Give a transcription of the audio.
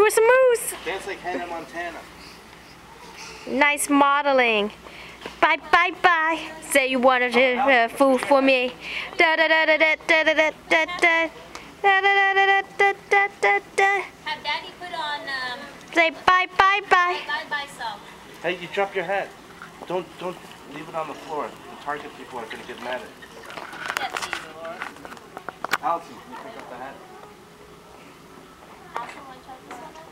with some moves. Dance like Hannah Montana. Nice modeling. Bye, bye, bye. Say you wanted to food for me. Da da da da da da da da da da. Da da da da da da da da. Have Daddy put on Say bye, bye, bye. bye song. Hey, you drop your hat. Don't leave it on the floor. The Target people are gonna get mad at you. That's T-dawg. Allison, can you pick up the hat? Allison, want to try this one?